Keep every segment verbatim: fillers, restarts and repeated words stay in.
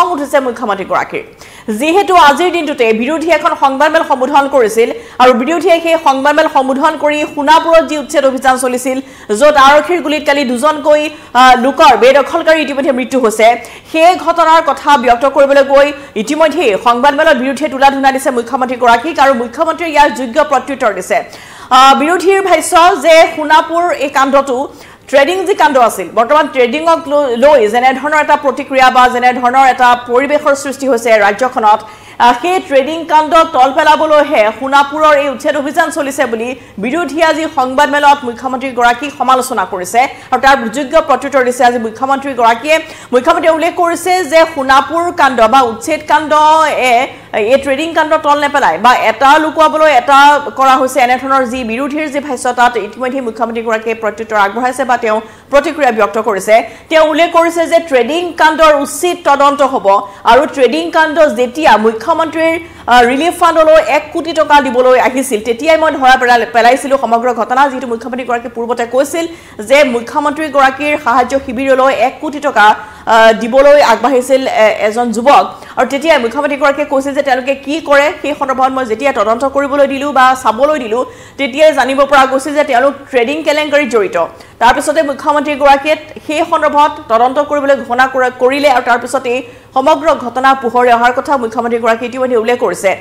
উঠিছে মুখ্যমন্ত্ৰীগৰাকীৰ যেহেতু আজিৰ দিনটোতে বিৰোধী এখন সংবাদমেল সম্বোধন কৰিছিল আৰু বিৰোধীয়ে সেই সংবাদমেল সম্বোধন কৰি সোণাপুৰত যি উচ্ছেদ অভিযান চলিছিল য'ত আৰক্ষীৰ গুলীত কালি দুজনকৈ লোকৰ বেদখলকাৰী ইতিমধ্যে মৃত্যু হৈছে সেই ঘটনাৰ কথা ব্যক্ত কৰিবলৈ গৈ ইতিমধ্যে সংবাদমেলৰ বিৰুদ্ধে তুলা ধুনা দিছে মুখ্যমন্ত্ৰীগৰাকীক আৰু মুখ্যমন্ত্ৰীয়ে ইয়াৰ যোগ্য প্ৰত্যুত্তৰ দিছে বিৰোধীৰ ভাষ্য যে সোণাপুৰ এই কাণ্ডটো ট্ৰেডিং যি কাণ্ড আছিল বৰ্তমান ট্ৰেডিংক লৈ যেনে ধৰণৰ এটা প্ৰতিক্ৰিয়া বা যেনে ধৰণৰ এটা পৰিৱেশৰ সৃষ্টি হৈছে ৰাজ্যখনত সেই ট্ৰেডিং কাণ্ড তল পেলাবলৈহে সোণাপুৰৰ এই উচ্ছেদ অভিযান চলিছে বুলি বিৰোধী আজি সংবাদমেলত মুখ্যমন্ত্ৰীগৰাকীক সমালোচনা কৰিছে আৰু তাৰ যোগ্য প্ৰত্যুত্তৰ দিছে আজি মুখ্যমন্ত্ৰীগৰাকীয়ে মুখ্যমন্ত্ৰীয়ে উল্লেখ কৰিছে যে সোণাপুৰ কাণ্ড বা উচ্ছেদ কাণ্ড এ এই ট্ৰেডিং কাণ্ড তল নেপেলাই বা এটা লুকুৱাবলৈ এটা কৰা হৈছে এনে ধৰণৰ যি বিৰোধীৰ যি ভাষ্য তাত ইতিমধ্যে মুখ্যমন্ত্ৰীগৰাকীয়ে প্ৰত্যুত্তৰ আগবঢ়াইছে বা তেওঁ প্ৰতিক্ৰিয়া ব্যক্ত কৰিছে তেওঁ উল্লেখ কৰিছে যে ট্ৰেডিং কাণ্ডৰ উচিত তদন্ত হ'ব আৰু ট্ৰেডিং কাণ্ড যেতিয়া মুখ্যমন্ত্ৰীৰ ৰিলিফ ফাণ্ডলৈ এক কোটি টকা দিবলৈ আহিছিল তেতিয়াই মই ধৰা পেলাইছিলোঁ সমগ্ৰ ঘটনা যিটো মুখ্যমন্ত্ৰীগৰাকীয়ে পূৰ্বতে কৈছিল যে মুখ্যমন্ত্ৰীগৰাকীৰ সাহায্য শিবিৰলৈ এক কোটি টকা দিবলৈ আগবাঢ়িছিল এজন যুৱক আৰু তেতিয়াই মুখ্যমন্ত্ৰীগৰাকীয়ে কৈছিল যে তেওঁলোকে কি কৰে সেই সন্দৰ্ভত মই যেতিয়া তদন্ত কৰিবলৈ দিলো বা চাবলৈ দিলো তেতিয়াই জানিব পৰা গৈছিল যে তেওঁলোক ট্ৰেডিং কেলেংকাৰীত জড়িত তাৰ পিছতে মুখ্যমন্ত্ৰীগৰাকীয়ে সেই সন্দৰ্ভত তদন্ত কৰিবলৈ ঘোষণা কৰিলে আৰু তাৰ পিছতে সমগ্ৰ ঘটনা পোহৰে অহাৰ কথা মুখ্যমন্ত্ৰীগৰাকীয়ে ইতিমধ্যে উল্লেখ কৰিছে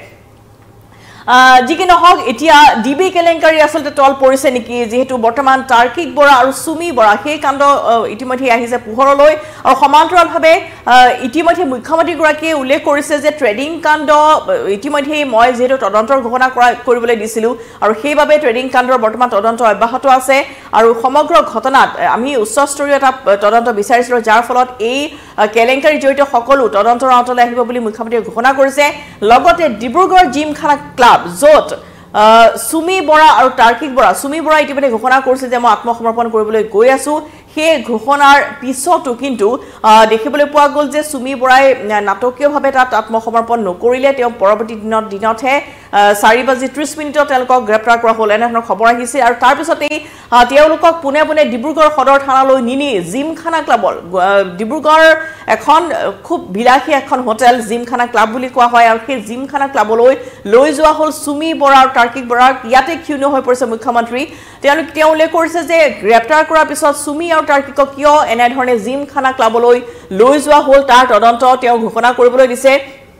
যি কি নহওক এতিয়া ডিবি কেলেংকাৰী আসলতে তল পৰিছে নেকি যেহেতু বৰ্তমান তাৰ্কিক বৰা আৰু সুমি বৰা সেই কাণ্ড ইতিমধ্যে আহিছে পোহৰলৈ আৰু সমান্তৰালভাৱে ইতিমধ্যে মুখ্যমন্ত্ৰীগৰাকীয়ে উল্লেখ কৰিছে যে ট্ৰেডিং কাণ্ড ইতিমধ্যে মই যেহেতু তদন্তৰ ঘোষণা কৰিবলৈ দিছিলোঁ আৰু সেইবাবে ট্ৰেডিং কাণ্ডৰ বৰ্তমান তদন্ত অব্যাহত আছে আৰু সমগ্ৰ ঘটনাত আমি উচ্চস্তৰীয় এটা তদন্ত বিচাৰিছিলোঁ যাৰ ফলত এই কেলেংকাৰী জড়িত সকলো তদন্তৰ আওতালৈ আহিব বুলি মুখ্যমন্ত্ৰীয়ে ঘোষণা কৰিছে লগতে ডিব্ৰুগড় জিমখানা ক্লাব য'ত সুমি বৰা আৰু তাৰ্কিক বৰা সুমি বৰা ইতিমধ্যে ঘোষণা কৰিছে যে মই আত্মসমৰ্পণ কৰিবলৈ গৈ আছো সেই ঘোষণাৰ পিছতো কিন্তু দেখিবলৈ পোৱা গ'ল যে সুমি বৰাই নাটকীয়ভাৱে তাত আত্মসমৰ্পণ নকৰিলে তেওঁ পৰৱৰ্তী দিনত দিনতহে চাৰি বাজি ত্ৰিশ মিনিটত তেওঁলোকক গ্ৰেপ্তাৰ কৰা হ'ল এনে ধৰণৰ খবৰ আহিছে আৰু তাৰ পিছতেই তেওঁলোকক পুনে পুনে ডিব্ৰুগড় সদৰ থানালৈ নিনি জিমখানা ক্লাবৰ ডিব্ৰুগড় এখন খুব বিলাসী এখন হোটেল জিমখানা ক্লাব বুলি কোৱা হয় আৰু সেই জিমখানা ক্লাবলৈ লৈ যোৱা হ'ল সুমি বৰা আৰু তাৰ্কিক বৰাক ইয়াতে ক্ষুণ্ণ হৈ পৰিছে মুখ্যমন্ত্ৰী তেওঁলোক তেওঁ উল্লেখ কৰিছে যে গ্ৰেপ্তাৰ কৰাৰ পিছত সুমি আৰু তাৰ্কিকক কিয় এনেধৰণে জিমখানা ক্লাবলৈ লৈ যোৱা হ'ল তাৰ তদন্ত তেওঁ ঘোষণা কৰিবলৈ দিছে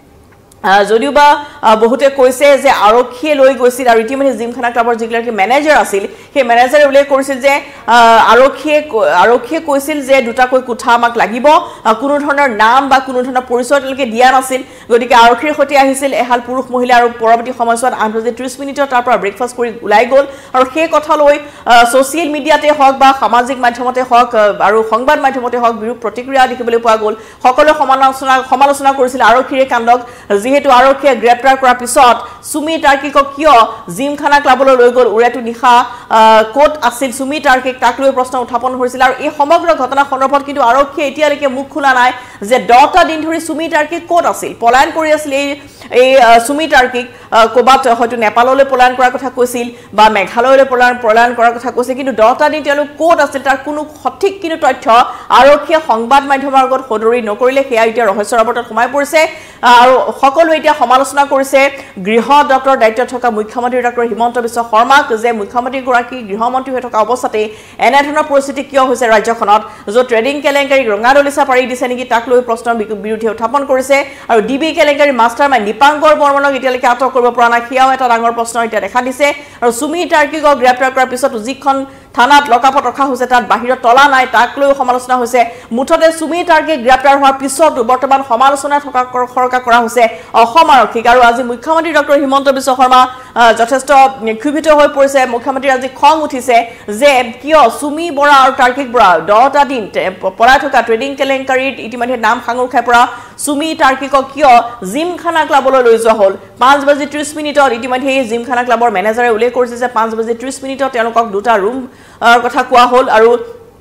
যদিও বা বহুতে কৈছে যে আৰক্ষীয়ে লৈ গৈছিল আৰু ইতিমধ্যে জিমখানা ক্লাবৰ যিগৰাকী মেনেজাৰ আছিল সেই মেনেজাৰে উল্লেখ কৰিছিল যে আৰক্ষীয়ে আৰক্ষীয়ে কৈছিল যে দুটাকৈ কোঠা আমাক লাগিব কোনো ধৰণৰ নাম বা কোনো ধৰণৰ পৰিচয় তেওঁলোকে দিয়া নাছিল গতিকে আৰক্ষীৰ সৈতে আহিছিল এহাল পুৰুষ মহিলা আৰু পৰৱৰ্তী সময়ছোৱাত আঠ বাজি ত্ৰিশ মিনিটত তাৰ পৰা ব্ৰেকফাষ্ট কৰি ওলাই গ'ল আৰু সেই কথালৈ ছ'চিয়েল মিডিয়াতে হওক বা সামাজিক মাধ্যমতে হওক আৰু সংবাদ মাধ্যমতে হওক বিৰূপ প্ৰতিক্ৰিয়া দেখিবলৈ পোৱা গ'ল সকলোৱে সমালোচনা সমালোচনা কৰিছিল আৰক্ষীৰ কাণ্ডক যেহেতু আৰক্ষীয়ে গ্ৰেপ্তাৰ কৰাৰ পিছত সুমি তাৰ্কিকক কিয় জিমখানা ক্লাবলৈ লৈ গ'ল উৰেটো নিশা কোট আছিল সুমি তাৰ্কিক তাক লৈ প্ৰশ্ন উত্থাপন হৈছিল আৰু এই সমগ্ৰ ঘটনা সন্দৰ্ভত কিন্তু আৰক্ষীয়ে এতিয়ালৈকে মুখ খোলা নাই যে দহটা দিন ধৰি সুমি তাৰ্কিক কোট আছিল পলায়ন কৰি আছিল এই এই সুমি তাৰ্কিক ক'বাত হয়তো নেপাললৈ পলায়ন কৰাৰ কথা কৈছিল বা মেঘালয়লৈ পলায়ন পলায়ন কৰাৰ কথা কৈছিল কিন্তু দহটা দিন তেওঁলোক কোট আছিল তাৰ কোনো সঠিক কিন্তু তথ্য আৰক্ষীয়ে সংবাদ মাধ্যমৰ আগত সদৰি নকৰিলে সেয়া এতিয়া ৰহস্যৰ আৱৰ্তত সোমাই পৰিছে আৰু সকলোৱে এতিয়া সমালোচনা কৰিছে গৃহ দপ্তৰৰ দায়িত্বত থকা মুখ্যমন্ত্ৰী ডক্টৰ হিমন্ত বিশ্ব শৰ্মাক যে মুখ্যমন্ত্ৰীগৰাকী গৃহমন্ত্ৰী হৈ থকা অৱস্থাতে এনেধৰণৰ পৰিস্থিতি কিয় হৈছে ৰাজ্যখনত য'ত ট্ৰেডিং কেলেংকাৰীক ৰঙা দলিচা পাৰি দিছে নেকি তাক লৈ প্ৰশ্নৰ বিৰুদ্ধে উত্থাপন কৰিছে আৰু ডিবি কেলেংকাৰী মাষ্টাৰ মাইণ্ড দীপাংকৰ বৰ্মনক এতিয়ালৈকে আটক কৰিব পৰা নাই সেয়াও এটা ডাঙৰ প্ৰশ্ন এতিয়া দেখা দিছে আৰু সুমি তাৰ্কিকক গ্ৰেপ্তাৰ কৰাৰ পিছত যিখন থানাত লকাপত ৰখা হৈছে তাত বাহিৰত তলা নাই তাক লৈ সমালোচনা হৈছে মুঠতে সুমি তাৰ্কিক গ্ৰেপ্তাৰ হোৱাৰ পিছত বৰ্তমান সমালোচনা থকা খৰকা কৰা হৈছে অসম আৰক্ষীক আৰু আজি মুখ্যমন্ত্ৰী ডক্টৰ হিমন্ত বিশ্ব শৰ্মা যথেষ্ট ক্ষুভিত হৈ পৰিছে মুখ্যমন্ত্ৰী আজি খং উঠিছে যে কিয় সুমি বৰা আৰু তাৰ্কিক বৰা দহটা দিন পলাই থকা ট্ৰেডিং কেলেংকাৰীত ইতিমধ্যে নাম সাঙুৰ খাই পৰা সুমি তাৰ্কিকক কিয় জিমখানা ক্লাবলৈ লৈ যোৱা হ'ল পাঁচ বাজি ত্ৰিশ মিনিটত ইতিমধ্যে এই জিমখানা ক্লাবৰ মেনেজাৰে উল্লেখ কৰিছে যে পাঁচ বাজি ত্ৰিশ মিনিটত তেওঁলোকক দুটা ৰুম কথা কোৱা হ'ল আৰু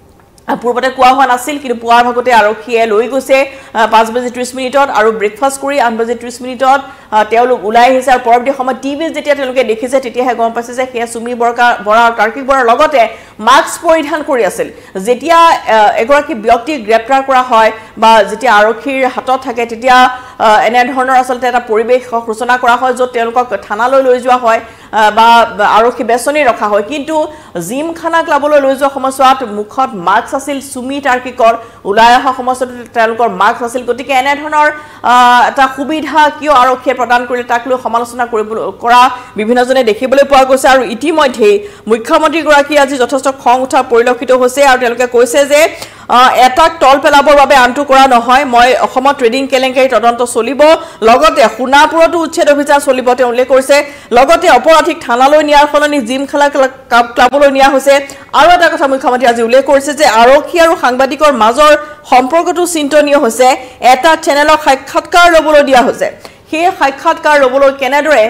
পূৰ্বতে কোৱা হোৱা নাছিল কিন্তু পুৱাৰ ভাগতে আৰক্ষীয়ে লৈ গৈছে পাঁচ বাজি ত্ৰিশ মিনিটত আৰু ব্ৰেকফাষ্ট কৰি আঠ বাজি ত্ৰিশ মিনিটত তেওঁলোক ওলাই আহিছে আৰু পৰৱৰ্তী সময়ত টিভিত যেতিয়া তেওঁলোকে দেখিছে তেতিয়াহে গম পাইছে যে সেয়া সুমি বৰা আৰু তাৰ্কিক বৰাৰ লগতে মাস্ক পৰিধান কৰি আছিল যেতিয়া এগৰাকী ব্যক্তি গ্ৰেপ্তাৰ কৰা হয় বা যেতিয়া আৰক্ষীৰ হাতত থাকে তেতিয়া এনে ধৰণৰ আসলতে এটা পৰিবেশ সূচনা কৰা হয় য'ত তেওঁলোকক থানালৈ লৈ যোৱা হয় বা আৰক্ষী বেছনি ৰখা হয় কিন্তু জিমখানা ক্লাবলৈ লৈ যোৱা সময়ছোৱাত মুখত মাস্ক আছিল সুমি তাৰ্কিকৰ ওলাই অহা সময়ছোৱাত তেওঁলোকৰ মাস্ক আছিল গতিকে এনে ধৰণৰ এটা সুবিধা কিয় আৰক্ষীয়ে প্ৰদান কৰিলে তাক লৈ সমালোচনা কৰিব কৰা বিভিন্নজনে দেখিবলৈ পোৱা গৈছে আৰু ইতিমধ্যে মুখ্যমন্ত্ৰী গৰাকী আজি যথেষ্ট খং উঠা পৰিলক্ষিত হৈছে আৰু তেওঁলোকে কৈছে যে এটাক তল পেলাবৰ বাবে আনটো কৰা নহয় মই অসমত ট্ৰেডিং কেলেংকাৰী তদন্ত চলিব লগতে সোণাপুৰতো উচ্ছেদ অভিযান চলিব তেওঁ উল্লেখ কৰিছে লগতে অপৰাধীক থানালৈ নিয়াৰ সলনি জিমখানা ক্লাবলৈ নিয়া হৈছে আৰু এটা কথা মুখ্যমন্ত্ৰী আজি উল্লেখ কৰিছে যে আৰক্ষী আৰু সাংবাদিকৰ মাজৰ সম্পৰ্কটো চিন্তনীয় হৈছে এটা চেনেলক সাক্ষাৎকাৰ ল'বলৈ দিয়া হৈছে সেই সাক্ষাৎকাৰ ল'বলৈ কেনেদৰে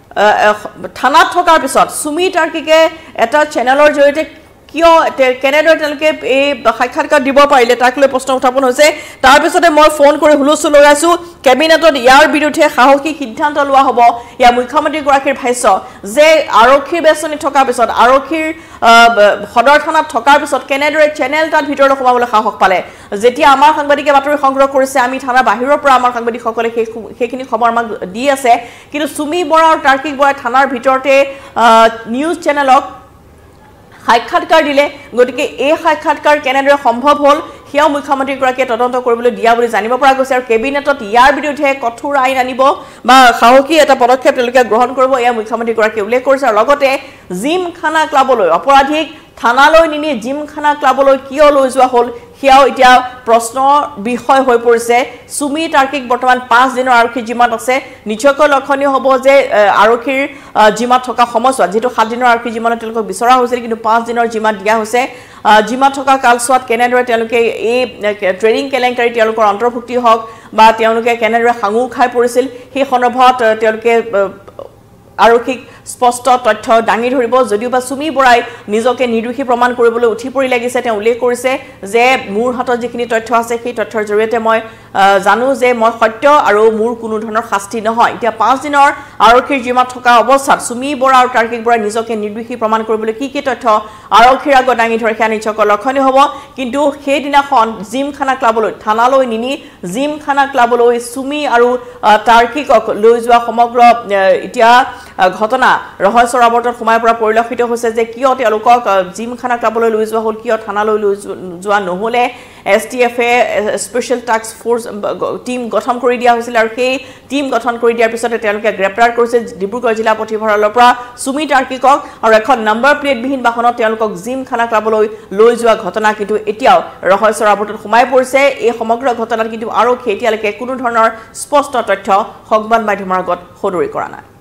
থানাত থকাৰ পিছত সুমি তাৰ্কিকে এটা চেনেলৰ জৰিয়তে কিয় কেনেদৰে তেওঁলোকে এই সাক্ষাৎকাৰ দিব পাৰিলে তাক লৈ প্ৰশ্ন উত্থাপন হৈছে তাৰ পিছতে মই ফোন কৰি হুলস্থুল লগাইছো কেবিনেটত ইয়াৰ বিৰুদ্ধে সাহসী সিদ্ধান্ত লোৱা হ'ব ইয়া মুখ্যমন্ত্ৰী গৰাকীৰ ভাষ্য যে আৰক্ষীৰ বেছনি থকাৰ পিছত আৰক্ষীৰ সদৰ থানাত থকাৰ পিছত কেনেদৰে চেনেল তাত ভিতৰলৈ সোমাবলৈ সাহস পালে যেতিয়া আমাৰ সাংবাদিকে বাতৰি সংগ্ৰহ কৰিছে আমি থানা বাহিৰৰ পৰা আমাৰ সাংবাদিকসকলে সেইখিনি খবৰ আমাক দি আছে কিন্তু সুমি বৰা আৰু তাৰ্কিক বৰাই থানাৰ ভিতৰতে নিউজ চেনেলক সাক্ষাৎকাৰ দিলে গতিকে এই সাক্ষাৎকাৰ কেনেদৰে সম্ভৱ হ'ল সেয়া মুখ্যমন্ত্ৰী গৰাকীয়ে তদন্ত কৰিবলৈ দিয়া বুলি জানিব পৰা গৈছে আৰু কেবিনেটত ইয়াৰ বিৰুদ্ধে কঠোৰ আইন আনিব বা সাহসী এটা পদক্ষেপ তেওঁলোকে গ্ৰহণ কৰিব এয়া মুখ্যমন্ত্ৰী গৰাকীয়ে উল্লেখ কৰিছে আৰু লগতে জিমখানা ক্লাবলৈ অপৰাধীক থানালৈ নিনি জিমখানা ক্লাবলৈ কিয় লৈ যোৱা হ'ল সেয়াও এতিয়া প্ৰশ্নৰ বিষয় হৈ পৰিছে সুমি তাৰ্কিক বৰ্তমান পাঁচ দিনৰ আৰক্ষী জিমাত আছে নিশ্চয়কৈ লক্ষণীয় হ'ব যে আৰক্ষীৰ জিমাত থকা সময়ছোৱাত যেটো সাত দিনৰ আৰক্ষী জিমাত তেওঁলোকক বিচৰা হৈছিল কিন্তু পাঁচ দিনৰ জিমাত দিয়া হৈছে জিমাত থকা কালছোৱাত কেনেদৰে তেওঁলোকে এই ট্ৰেডিং কেলেংকাৰী তেওঁলোকৰ অন্তৰ্ভুক্তি হওক বা তেওঁলোকে কেনেদৰে সাঙুৰ খাই পৰিছিল সেই সন্দৰ্ভত তেওঁলোকে আৰক্ষীক স্পষ্ট তথ্য দাঙি ধৰিব যদিও বা সুমি বৰাই নিজকে নিৰ্দোষী প্ৰমাণ কৰিবলৈ উঠি পৰি লাগিছে তেওঁ উল্লেখ কৰিছে যে মোৰ হাতত যিখিনি তথ্য আছে সেই তথ্যৰ জৰিয়তে মই জানো যে মই সত্য আৰু মোৰ কোনো ধৰণৰ শাস্তি নহয় এতিয়া পাঁচ দিনৰ আৰক্ষীৰ জিমাত থকা অৱস্থাত সুমি বৰা আৰু তাৰ্কিক বৰাই নিজকে নিৰ্দোষী প্ৰমাণ কৰিবলৈ কি কি তথ্য আৰক্ষীৰ আগত দাঙি ধৰে সেয়া নিশ্চয়কৈ লক্ষণীয় হ'ব কিন্তু সেইদিনাখন জিমখানা ক্লাবলৈ থানালৈ নিনি জিমখানা ক্লাবলৈ সুমি আৰু তাৰ্কিকক লৈ যোৱা সমগ্ৰ এতিয়া ঘটনা ৰহস্যৰ আৱৰ্তত সোমাই পৰা পৰিলক্ষিত হৈছে যে কিয় তেওঁলোকক জিমখানা ক্লাবলৈ লৈ যোৱা হ'ল কিয় থানালৈ লৈ যোৱা নহ'লে এছ টি এফ এ স্পেচিয়েল টাস্ক ফ'ৰ্চ টিম গঠন কৰি দিয়া হৈছিল আৰু সেই টিম গঠন কৰি দিয়াৰ পিছতে তেওঁলোকে গ্ৰেপ্তাৰ কৰিছে ডিব্ৰুগড় জিলা পুথিভঁৰালৰ পৰা সুমি তাৰ্কিকক আৰু এখন নম্বৰ প্লেটবিহীন বাহনত তেওঁলোকক জিমখানা ক্লাবলৈ লৈ যোৱা ঘটনা কিন্তু এতিয়াও ৰহস্যৰ আৱৰ্তত সোমাই পৰিছে এই সমগ্ৰ ঘটনাত কিন্তু আৰক্ষীয়ে এতিয়ালৈকে কোনো ধৰণৰ স্পষ্ট তথ্য সংবাদ মাধ্যমৰ আগত সদৰি কৰা নাই।